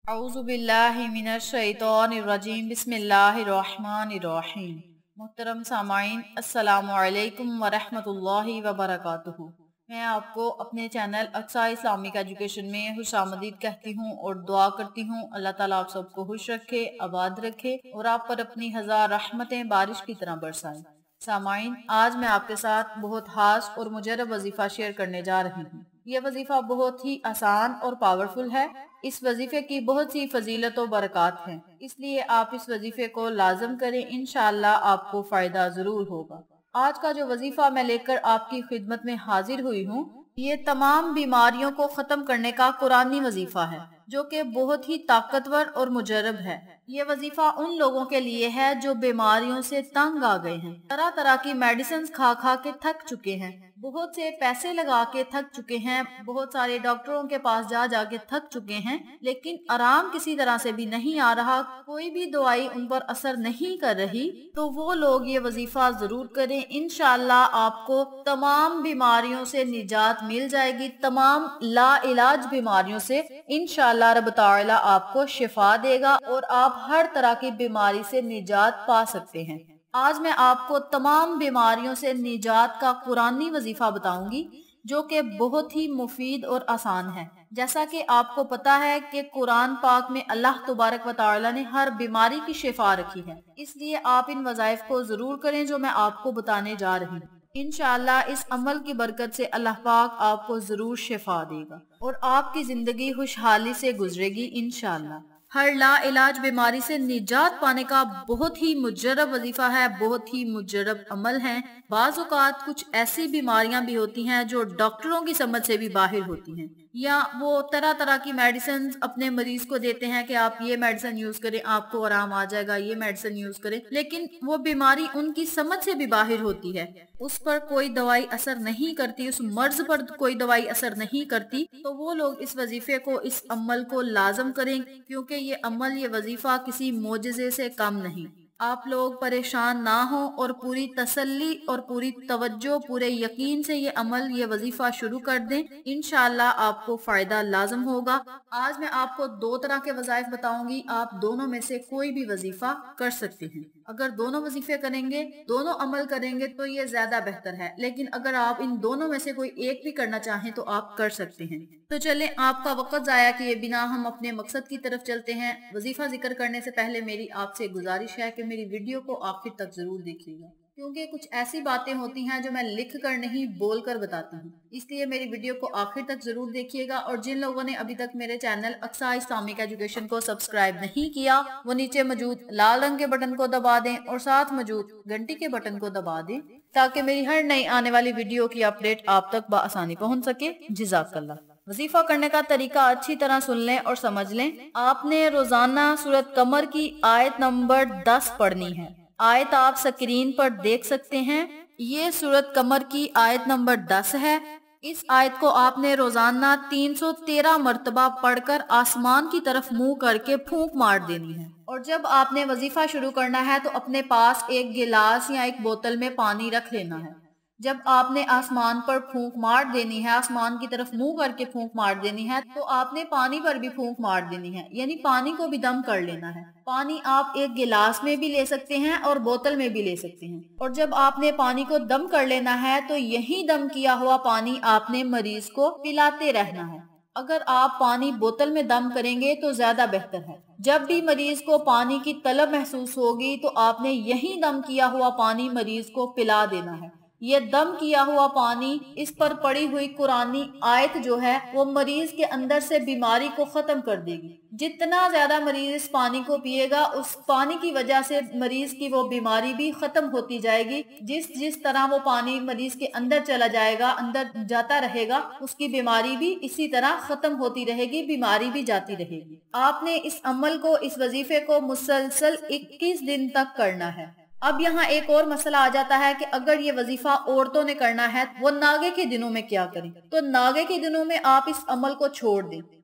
अऊज़ु बिल्लाहि मिनश शैतानिर रजीम बिस्मिल्लाहिर रहमानिर रहीम। मुहतरम सामाईन, अस्सलामु अलैकुम व रहमतुल्लाहि व बरकातुहू। मैं आपको अपने चैनल अक्सा इस्लामिक एजुकेशन में खुशामदीद कहती हूँ और दुआ करती हूँ अल्लाह ताला आप सबको खुश रखे, आबाद रखे और आप पर अपनी हजार रहमतें बारिश की तरह बरसाए। सामाईन, आज मैं आपके साथ बहुत खास और मुजर्रब वजीफा शेयर करने जा रही हूँ। ये वजीफा बहुत ही आसान और पावरफुल है। इस वजीफे की बहुत सी फजीलत और बरकत हैं, इसलिए आप इस वजीफे को लाजम करें, इंशाअल्लाह आपको फायदा जरूर होगा। आज का जो वजीफा मैं लेकर आपकी खिदमत में हाजिर हुई हूँ, ये तमाम बीमारियों को खत्म करने का कुरानी वजीफा है, जो कि बहुत ही ताकतवर और मुजर्रब है। ये वजीफा उन लोगों के लिए है जो बीमारियों से तंग आ गए हैं, तरह तरह की मेडिसिन खा खा के थक चुके हैं, बहुत से पैसे लगा के थक चुके हैं, बहुत सारे डॉक्टरों के पास जा जा के थक चुके हैं, लेकिन आराम किसी तरह से भी नहीं आ रहा, कोई भी दवाई उन पर असर नहीं कर रही। तो वो लोग ये वजीफा जरूर करें, इंशाअल्लाह आपको तमाम बीमारियों से निजात मिल जाएगी, तमाम ला इलाज बीमारियों से इंशाअल्लाह रब ताला आपको शिफा देगा और आप हर तरह की बीमारी से निजात पा सकते हैं। आज मैं आपको तमाम बीमारियों से निजात का कुरानी वजीफा बताऊंगी, जो कि बहुत ही मुफीद और आसान है। जैसा कि आपको पता है कि कुरान पाक में अल्लाह तबारक व तआला ने हर बीमारी की शिफा रखी है, इसलिए आप इन वज़ाइफ को जरूर करें जो मैं आपको बताने जा रही हूँ। इंशाअल्लाह इस अमल की बरकत से अल्लाह पाक आपको जरूर शिफा देगा और आपकी जिंदगी खुशहाली से गुजरेगी इंशाअल्लाह। हर ला इलाज बीमारी से निजात पाने का बहुत ही मुजर्रब वजीफा है, बहुत ही मुजर्रब अमल है। बाज़ औक़ात कुछ ऐसी बीमारियां भी होती हैं जो डॉक्टरों की समझ से भी बाहर होती हैं, या वो तरह तरह की मेडिसिन अपने मरीज को देते हैं कि आप ये मेडिसिन यूज करें आपको आराम आ जाएगा, ये मेडिसिन यूज करें, लेकिन वो बीमारी उनकी समझ से भी बाहर होती है, उस पर कोई दवाई असर नहीं करती, उस मर्ज पर कोई दवाई असर नहीं करती। तो वो लोग इस वजीफे को, इस अमल को लाजम करें, क्योंकि ये अमल, ये वजीफा किसी मोजज़े से कम नहीं। आप लोग परेशान ना हो और पूरी तसल्ली और पूरी तवज्जो, पूरे यकीन से ये अमल, ये वजीफा शुरू कर दें, इंशाअल्लाह आपको फायदा लाजम होगा। आज मैं आपको दो तरह के वज़ाइफ बताऊंगी, आप दोनों में से कोई भी वजीफा कर सकते हैं। अगर दोनों वजीफे करेंगे, दोनों अमल करेंगे तो ये ज्यादा बेहतर है, लेकिन अगर आप इन दोनों में से कोई एक भी करना चाहें तो आप कर सकते हैं। तो चलें, आपका वक्त जाया किए बिना हम अपने मकसद की तरफ चलते हैं। वजीफा जिक्र करने से पहले मेरी आपसे गुजारिश है कि मेरी वीडियो को आखिर तक जरूर देखिएगा, क्योंकि कुछ ऐसी बातें होती हैं जो मैं लिख कर नहीं बोल कर बताती हूँ, इसलिए मेरी वीडियो को आखिर तक जरूर देखिएगा। और जिन लोगों ने अभी तक मेरे चैनल अक्सा इस्लामिक एजुकेशन को सब्सक्राइब नहीं किया, वो नीचे मौजूद लाल रंग के बटन को दबा दें और साथ मौजूद घंटी के बटन को दबा दें, ताकि मेरी हर नई आने वाली वीडियो की अपडेट आप तक बआसानी पहुँच सके। जज़ाकल्लाह। वजीफा करने का तरीका अच्छी तरह सुन लें और समझ लें। आपने रोजाना सूरत कमर की आयत नंबर 10 पढ़नी है। आयत आप स्क्रीन पर देख सकते हैं, ये सूरत कमर की आयत नंबर 10 है। इस आयत को आपने रोजाना 313 मर्तबा पढ़कर आसमान की तरफ मुंह करके फूंक मार देनी है। और जब आपने वजीफा शुरू करना है तो अपने पास एक गिलास या एक बोतल में पानी रख लेना है। जब आपने आसमान पर फूंक मार देनी है, आसमान की तरफ मुंह करके फूंक मार देनी है, तो आपने पानी पर भी फूंक मार देनी है, यानी पानी को भी दम कर लेना है। पानी आप एक गिलास में भी ले सकते हैं और बोतल में भी ले सकते हैं। और जब आपने पानी को दम कर लेना है तो यही दम किया हुआ पानी आपने मरीज को पिलाते रहना है। अगर आप पानी बोतल में दम करेंगे तो ज्यादा बेहतर है। जब भी मरीज को पानी की तलब महसूस होगी तो आपने यही दम किया हुआ पानी मरीज को पिला देना है। ये दम किया हुआ पानी, इस पर पड़ी हुई कुरानी आयत जो है, वो मरीज के अंदर से बीमारी को खत्म कर देगी। जितना ज्यादा मरीज इस पानी को पिएगा, उस पानी की वजह से मरीज की वो बीमारी भी खत्म होती जाएगी। जिस जिस तरह वो पानी मरीज के अंदर चला जाएगा, अंदर जाता रहेगा, उसकी बीमारी भी इसी तरह खत्म होती रहेगी, बीमारी भी जाती रहेगी। आपने इस अमल को, इस वजीफे को मुसलसल 21 दिन तक करना है। अब यहाँ एक और मसला आ जाता है कि अगर ये वजीफा औरतों ने करना है, वो नागे के दिनों में क्या करें? तो नागे के दिनों में आप इस अमल को छोड़ दें।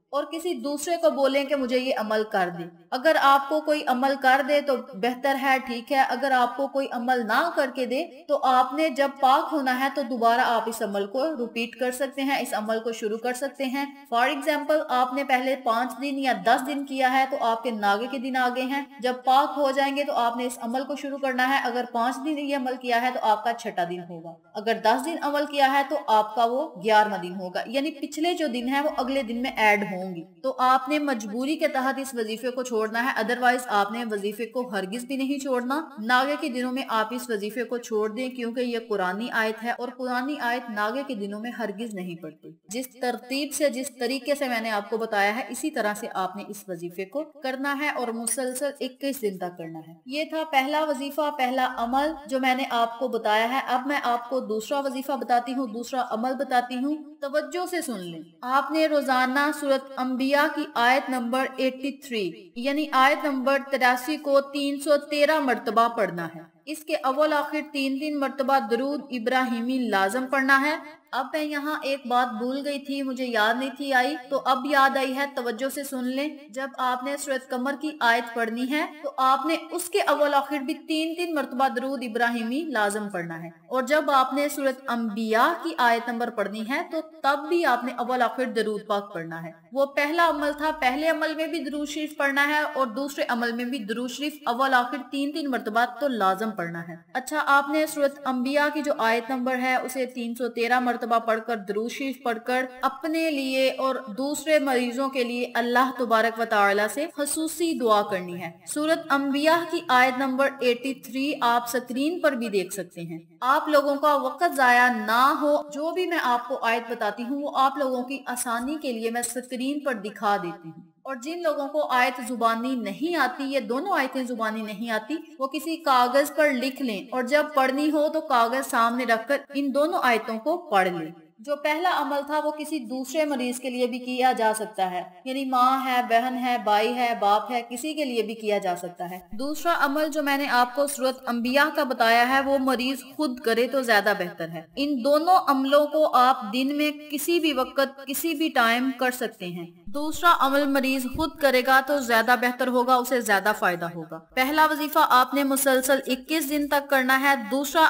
اور کسی دوسرے کو بولیں کہ مجھے یہ عمل کر دے۔ اگر آپ کو کوئی عمل کر دے تو بہتر ہے، ٹھیک ہے، اگر آپ کو کوئی عمل نہ کر کے دے تو آپ نے جب پاک ہونا ہے تو دوبارہ آپ اس عمل کو ریپیٹ کر سکتے ہیں، اس عمل کو شروع کر سکتے ہیں۔ فار ایگزامپل آپ نے پہلے 5 دن یا 10 دن کیا ہے تو آپ کے ناگے کے دن آگے ہیں، جب پاک ہو جائیں گے تو آپ نے اس عمل کو شروع کرنا ہے۔ اگر 5 دن یہ عمل کیا ہے تو آپ کا 6واں دن ہوگا، اگر 10 دن عمل کیا ہے تو آپ کا وہ 11واں دن ہوگا، یعنی پچھلے جو دن ہے وہ اگلے دن میں ایڈ ہوں گی۔ تو آپ نے مجبوری کے تحت اس وظیفے کو چھوڑنا ہے، ادروائز آپ نے وظیفے کو ہرگز بھی نہیں چھوڑنا۔ ناگے کے دنوں میں آپ اس وظیفے کو چھوڑ دیں کیونکہ یہ قرآنی آیت ہے اور قرآنی آیت ناگے کے دنوں میں ہرگز نہیں پڑتی۔ جس ترتیب سے، جس طریقے سے میں نے آپ کو بتایا ہے، اسی طرح سے آپ نے اس وظیفے کو کرنا ہے اور مسلسل 21 دن تک کرنا ہے۔ یہ تھا پہلا وظیفہ، پہلا عمل جو میں نے آپ کو بتایا ہے۔ اب میں آپ کو دوسرا وظیفہ بتاتی ہوں، دوسرا عمل بتاتی ہوں، توجہ سے سن لیں۔ آپ نے روزانہ سورۃ انبیاء کی آیت نمبر 83 یعنی آیت نمبر 83 کو 313 مرتبہ پڑھنا ہے۔ اس کے اول آخر 3 مرتبہ درود ابراہیمی لازم پڑھنا ہے۔ اب میں یہاں ایک بات بھول گئی تھی، مجھے یاد نہیں تھی آئی، تو اب یاد آئی ہے، توجہ سے سن لیں۔ جب آپ نے سورۃ قمر کی آیت پڑھنی ہے تو آپ نے اس کے اول آخر بھی 3 مرتبہ درود ابراہیمی لازم پڑھنا ہے، اور جب آپ نے سورۃ انبیاء کی آیت نمبر پڑھنی ہے تو تب بھی آپ نے اول آخر درود پاک پڑھنا ہے۔ وہ پہلا عمل تھا، پہلے عمل میں بھی درود شریف پڑھنا ہے اور دوسرے عمل میں بھی درود شریف اول آخر 3 مرتبہ تو لازم پڑھنا ہے۔ اچھا، آپ نے سورۃ انبیاء کی جو آیت نمبر ہے اسے 313 مرتبہ پڑھ کر، درود شریف پڑھ کر اپنے لیے اور دوسرے مریضوں کے لیے اللہ تبارک و تعالی سے خصوصی دعا کرنی ہے۔ سورۃ انبیاء کی آیت نمبر 83 آپ سکرین پر بھی دیکھ سکتے ہیں۔ آپ لوگوں کا وقت ضائع نہ ہو، جو بھی میں آپ کو آیت بتاتی ہوں وہ آپ لوگوں کی آسانی کے لیے میں سکرین پر دکھا دیتی ہوں، اور جن لوگوں کو آیت زبانی نہیں آتی، یہ دونوں آیتیں زبانی نہیں آتی، وہ کسی کاغذ پر لکھ لیں اور جب پڑھنی ہو تو کاغذ سامنے رکھ کر ان دونوں آیتوں کو پڑھ لیں۔ جو پہلا عمل تھا وہ کسی دوسرے مریض کے لیے بھی کیا جا سکتا ہے، یعنی ماں ہے، بہن ہے، بھائی ہے، باپ ہے، کسی کے لیے بھی کیا جا سکتا ہے۔ دوسرا عمل جو میں نے آپ کو سورۃ انبیاء کا بتایا ہے وہ مریض خود کرے تو زیادہ بہتر ہے۔ ان دونوں عملوں کو آپ دن میں کسی بھی وقت، کسی بھی ٹائم کر سکتے ہیں۔ دوسرا عمل مریض خود کرے گا تو زیادہ بہتر ہوگا، اسے زیادہ فائدہ ہوگا۔ پہلا وظیفہ آپ نے مسلسل 21 دن تک کرنا ہے، دوسرا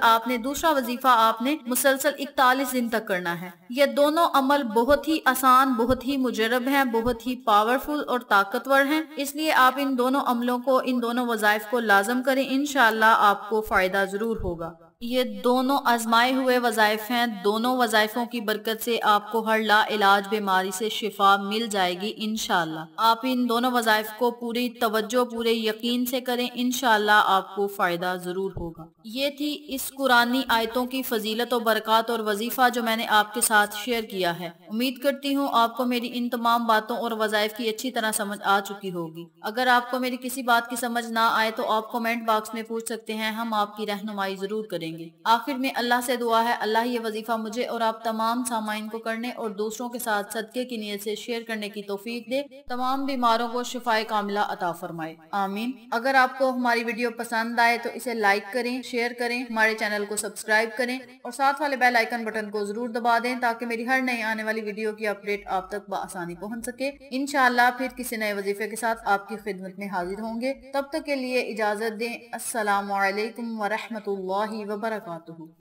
وظیفہ آپ نے مسلسل 41 دن تک کرنا ہے۔ یہ دونوں عمل بہت ہی آسان، بہت ہی مجرب ہیں، بہت ہی پاورفل اور طاقتور ہیں، اس لیے آپ ان دونوں عملوں کو، ان دونوں وظائف کو لازم کریں، انشاءاللہ آپ کو فائدہ ضرور ہوگا۔ یہ دونوں آزمائے ہوئے وظائف ہیں، دونوں وظائفوں کی برکت سے آپ کو ہر لا علاج بیماری سے شفا مل جائے گی انشاءاللہ۔ آپ ان دونوں وظائف کو پوری توجہ، پورے یقین سے کریں، انشاءاللہ آپ کو فائدہ ضرور ہوگا۔ یہ تھی اس قرآنی آیتوں کی فضیلت و برکات اور وظیفہ جو میں نے آپ کے ساتھ شیئر کیا ہے۔ امید کرتی ہوں آپ کو میری ان تمام باتوں اور وظائف کی اچھی طرح سمجھ آ چکی ہوگی۔ اگر آپ کو میری کسی بات کی سمجھ نہ آئے تو آپ کمنٹ باکس میں پوچھ سکتے ہیں، ہم آپ کی رہنمائی ضرور کریں گے۔ آخر میں اللہ سے دعا ہے، اللہ یہ وظیفہ مجھے اور آپ تمام سامعین کو کرنے اور دوسروں کے ساتھ صدقے کی نیت سے شیئر کرنے کی توفیق دے، تمام بیماروں کو شفائے کاملہ عطا فرمائے، آمین۔ اگر آپ کو ہماری ویڈیو پسند آئے تو اسے لائک کریں، شیئر کریں، ہمارے چینل کو سبسکرائب کریں اور ساتھ والے بیل آئیکن بٹن کو ضرور دبا دیں تاکہ میری ہر نئی آنے والی ویڈیو کی اپڈیٹ آپ تک بآسانی پہنچ سکے۔ انشاءاللہ پھر کسی نئے وظیفے کے ساتھ آپ کی خدمت میں حاضر ہوں گے، تب تک کے لیے اجازت دیں۔ السلام علیکم ورحمۃ اللہ وبرکاتہ۔